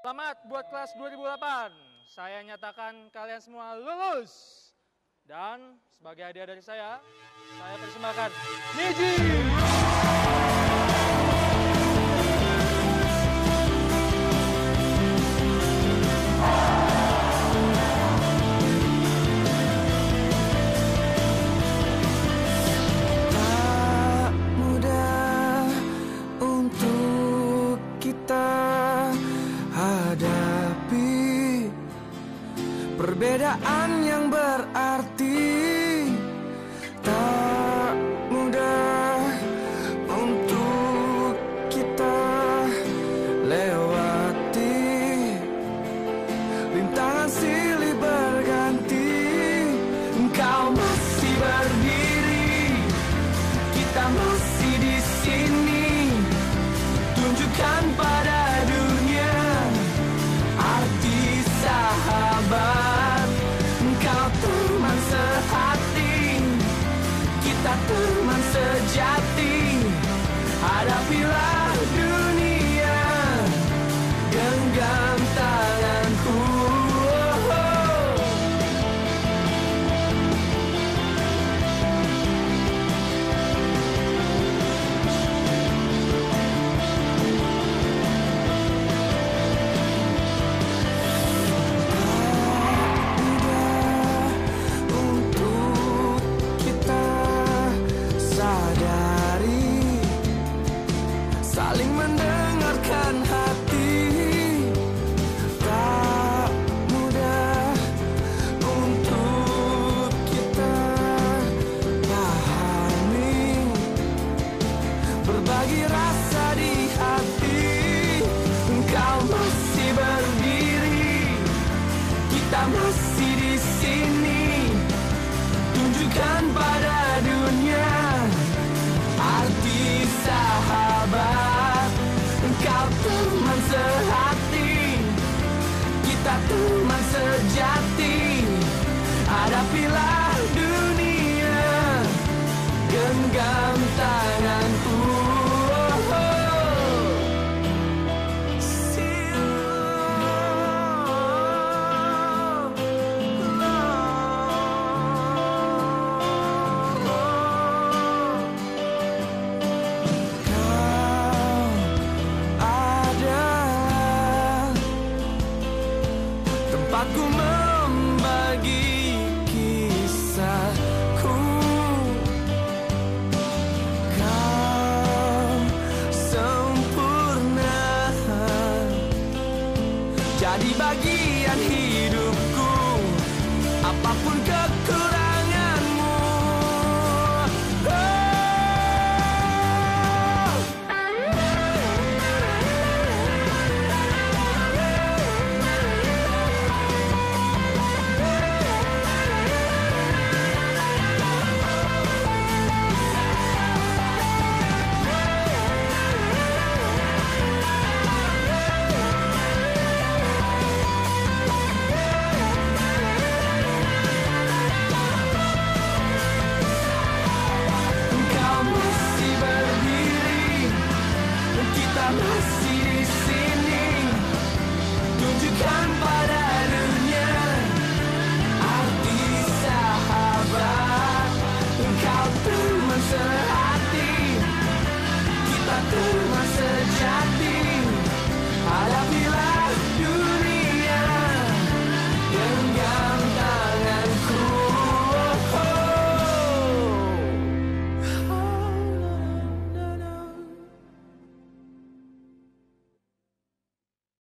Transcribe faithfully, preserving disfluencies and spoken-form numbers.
Selamat buat kelas dua ribu delapan. Saya nyatakan kalian semua lulus. Dan sebagai hadiah dari saya, saya persembahkan Niji. Tak mudah untuk kita hadapi perbedaan yang berarti. Tak mudah untuk kita lewati rintangan silih berganti. Engkau masih berdiri, kita masih di sini. Tunjukkan pada dunia arti sahabat. Engkau teman sehati, kita teman sejati. Hadapilah dunia, genggam tanganku. Saling mendengarkan hati. Tak mudah untuk kita pahami berbagi rasa di hati. Engkau masih berdiri, kita masih di sini. Tunjukkan pada dunia arti sahabat. Engkau teman sehati, kita teman sejati. Hadapilah dunia, genggam tanganku. Aku membagi kisahku. Kau sempurna, jadi bagian hidupku. Apapun kekuranganku,